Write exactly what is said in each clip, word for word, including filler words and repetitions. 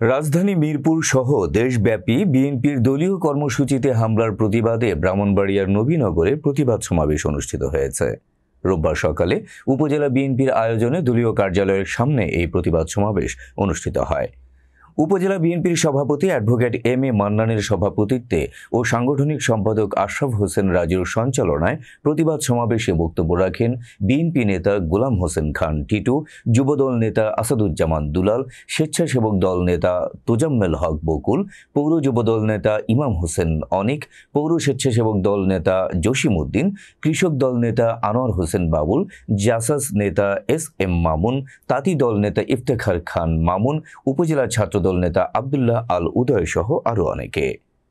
রাজধানী মিরপুর সহ দেশব্যাপী বিএনপির দলীয় কর্মসূচিতে হামলার প্রতিবাদে ব্রাহ্মণবাড়িয়ার নবীনগরে প্রতিবাদ সমাবেশ অনুষ্ঠিত হয়েছে। রোববার সকালে উপজেলা বিএনপির আয়োজনে দলীয় কার্যালয়ের সামনে এই প্রতিবাদ সমাবেশ অনুষ্ঠিত হয়। উপজেলা বিএনপির সভাপতি অ্যাডভোকেট এম এ মান্নানের সভাপতিত্বে ও সাংগঠনিক সম্পাদক আশরাফ হোসেন রাজুর সঞ্চালনায় প্রতিবাদ সমাবেশে বক্তব্য রাখেন বিএনপি নেতা গোলাম হোসেন খান টিটু, যুবদল নেতা আসাদুজ্জামান দুলাল, স্বেচ্ছাসেবক দল নেতা তোজাম্মেল হক বকুল, পৌর যুবদল নেতা ইমাম হোসেন অনিক, পৌর স্বেচ্ছাসেবক দল নেতা জসিম উদ্দিন, কৃষক দল নেতা আনোয়ার হোসেন বাবুল, জাসাস নেতা এস এম মামুন, তাঁতি দল নেতা ইফতেখার খান মামুন, উপজেলা ছাত্র দল নেতা আব্দুল্লাহ আল উদয় সহ আরো অনেকে।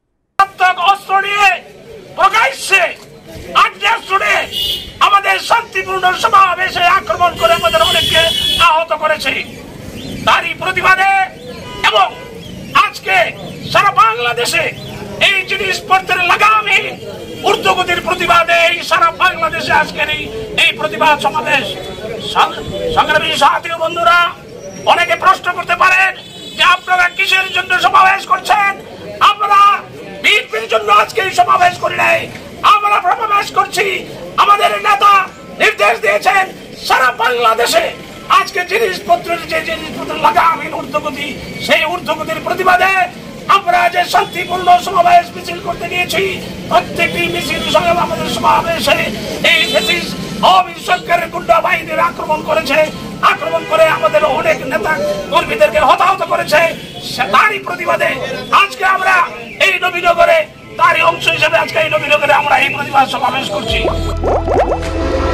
আমাদের শান্তিপূর্ণ সমাবেশে আক্রমণ করে আমাদের অনেককে আহত করেছে। তারই প্রতিবাদে এবং আজকে সারা বাংলাদেশে এই জিনিসপত্রের লাগামে ঊর্ধ্বগতির প্রতিবাদে এই সারা বাংলাদেশে আজকের এই প্রতিবাদ সমাবেশ। সংগ্রামী সাথী বন্ধুরা, অনেকে প্রশ্ন করতে পারেন যে আপনারা কিসের জন্য সমাবেশ করছেন? আমরা বিএনপির জন্য আজকে এই সমাবেশ করি নাই। আমরা সমাবেশ করছি, আমাদের নেতা নির্দেশ দিয়েছেন সারা বাংলাদেশে আজকে জিনিসপত্রের যে জিনিসপত্র লাগামহীন ঊর্ধ্বগতি, সেই ঊর্ধ্বগতির প্রতিবাদে আমরা যে শান্তিপূর্ণ সমাবেশ মিছিল করতে গিয়েছি, প্রত্যেকটি মিছিল সঙ্গে আমাদের সমাবেশে এই ফ্যাসিস্ট আওয়ামী সরকারের গুন্ডা বাহিনীর আক্রমণ করেছে। আক্রমণ করে আমাদের অনেক নেতা কর্মীদেরকে হতাহত করেছে। তারই প্রতিবাদে আজকে আমরা এই নবীনগরে তারই অংশ হিসেবে আজকে এই নবীনগরে আমরা এই প্রতিবাদ সমাবেশ করছি।